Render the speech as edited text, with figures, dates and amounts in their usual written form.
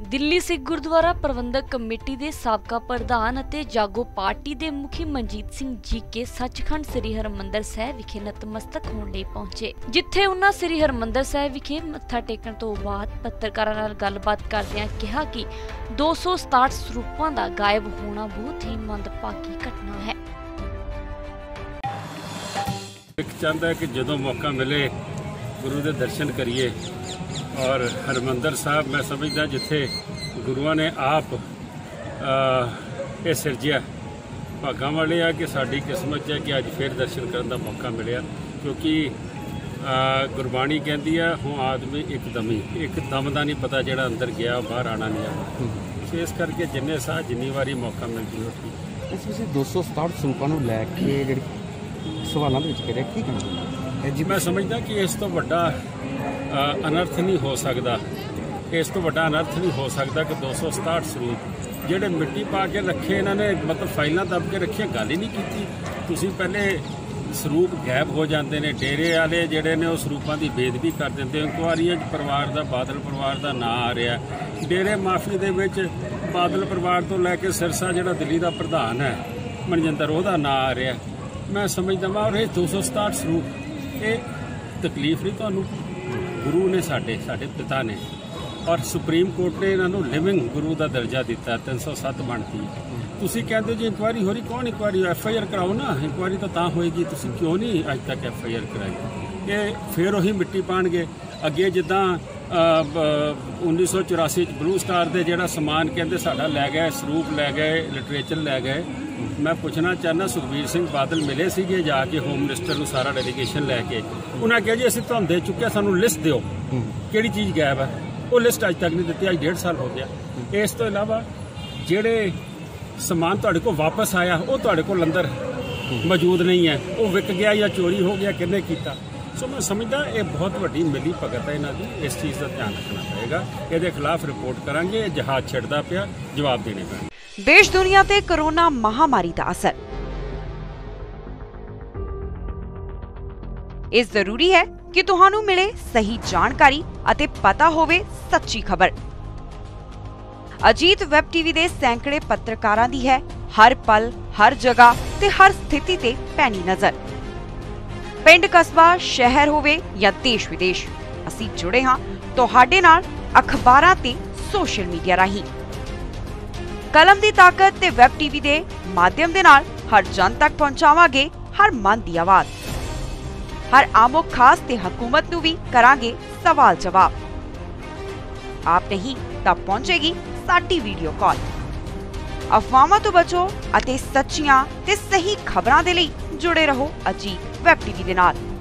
दिल्ली सिख गुरुद्वारा प्रबंधक कमेटी के साबका प्रधान अते जागो पार्टी के मुखी मनजीत सिंह जी के सचखंड श्री हरमंदर साहिब विखे नतमस्तक होने लई पहुंचे, जिथे उन्हां श्री हरमंदर साहिब विखे मत्था टेकण तो बाद पत्रकारां नाल गलबात करदिआं कहा कि 267 सरूपां दा गायब होना बहुत ही मंदभागी घटना है। चाहता है कि जदों मौका मिले गुरु के दर्शन करिए और हरमंदर साहब मैं समझदा जिथे गुरुआं ने आप ये सिरजिया भागां वाले आ कि साडी किस्मत है कि अज फिर दर्शन करने का मौका मिलिया, क्योंकि गुरबाणी कहती है हुण आदमी एकदम का नहीं पता जिहड़ा अंदर गया बाहर आना नहीं आता। इस करके जिन्ने साह जिन्नी वारी मौका मिलती है। इस विच 267 ਸਰੂਪਾਂ ਨੂੰ ਲੈ ਕੇ ਜਿਹੜੀ सवालों की मैं समझदा कि इस तो वड्डा अनर्थ नहीं हो सकता, इस तो वड्डा अनर्थ नहीं हो सकता कि 267 ਸਰੂਪ ਜਿਹੜੇ मिट्टी पा के रखे इन्होंने मतलब फाइलों दब के रखिया गल ही नहीं की। तुसीं पहले ਸਰੂਪ गैब हो जाते हैं, डेरे वाले जोड़े ने ਸਰੂਪਾਂ की बेदबी कर देंगे, इंक्वायरियां परिवार का बादल परिवार का नाम आ रहा, डेरे माफी के बादल परिवार तो लैके सिरसा जोड़ा दिल्ली का प्रधान है मनजिंदर वह नाम आ रहा। मैं समझदा वा और 267 ਸਰੂਪ ये तकलीफ नहीं तुहानूं गुरु ने साडे पिता ने और सुप्रीम कोर्ट ने इन्हों लिविंग गुरु का दर्जा दिता 307 बनती। तुसीं कहंदे जी इंक्वायरी हो रही, कौन इंक्वायरी? FIR कराओ ना, इंक्वायरी तो तां होएगी, तुसीं क्यों नहीं अज तक FIR कराई? ये फिर वही मिट्टी पाणगे अगे जिद्दां 1984 ब्लू स्टार के जोड़ा समान कहते साडा लै गए, ਸਰੂਪ लै गए, लिटरेचर लै गए। मैं पूछना चाहना सुखबीर सिंह बादल मिले सीगे जाके होम मिनिस्टर को सारा डेलीगेशन लैके, उन्हें कहा जी असं तुहानूं दे चुके, सानूं लिस्ट दिओ किहड़ी चीज़ गायब है। वो लिस्ट अज तक नहीं दी, अज 1.5 साल हो गया। इस तो इलावा जिहड़े समान तुहाडे कोल वापस आया वो तुहाडे कोल अंदर मौजूद नहीं है, वो विक गया या चोरी हो गया, किन्ने कीता? सो मैं समझदा ये बहुत वड्डी मिली भगत है इन्हां दी। इस चीज़ का ध्यान रखना पड़ेगा, ये खिलाफ रिपोर्ट करांगे। जहाज छिड़दा पिया, जवाब देने पैणे। देश दुनिया ते कोरोना महामारी का असर। इस जरूरी है कि तुहानू मिले सही जानकारी अते पता होवे सच्ची खबर। अजीत वैब टीवी दे सैकड़े पत्रकारां दी है हर पल हर जगह ते हर स्थिति ते पैनी नजर। पिंड कस्बा शहर होवे या देश विदेश, असी जुड़े हां तुहाडे नाल अखबारां ते सोशल मीडिया राही। कलम की ताकत ते वैब टीवी के माध्यम दे नाल हर जन तक पहुंचावांगे हर मन की आवाज। हर आमो खास ते हुकूमत नूं भी करांगे सवाल जवाब। आप नहीं तब पहुंचेगी साडी वीडियो कॉल। अफवाहां तो बचो अते सच्चियां ते सही खबरां दे लई जुड़े रहो अजीत वैब टीवी दे नाल।